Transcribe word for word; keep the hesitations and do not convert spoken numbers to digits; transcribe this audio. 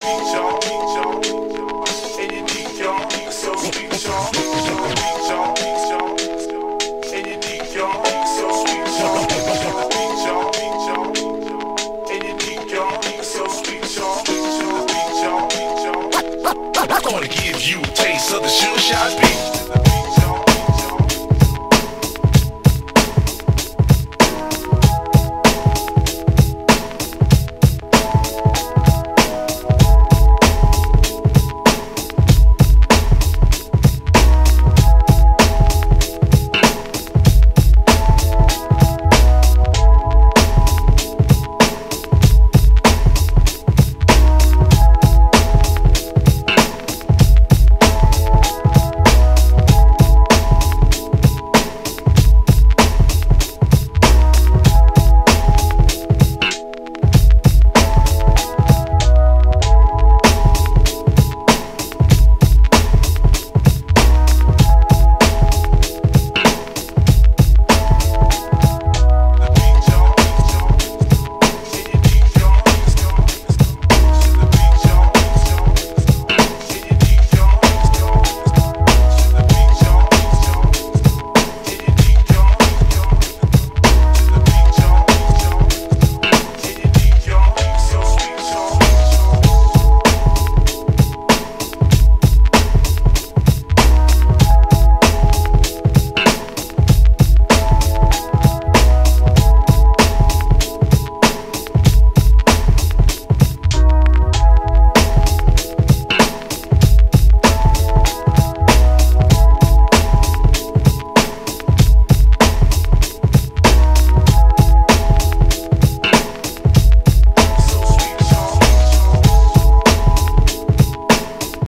beat, y'all, beat, y'all. And you need y'all, so sweet, y'all. Beat, y'all, beat, y'all. And you need y'all, so sweet, y'all. Beat, y'all, beat, y'all. And you need y'all, so sweet, y'all. Beat, y'all, beat, y'all. I'm gonna give you a taste of the Sugar Shot beat.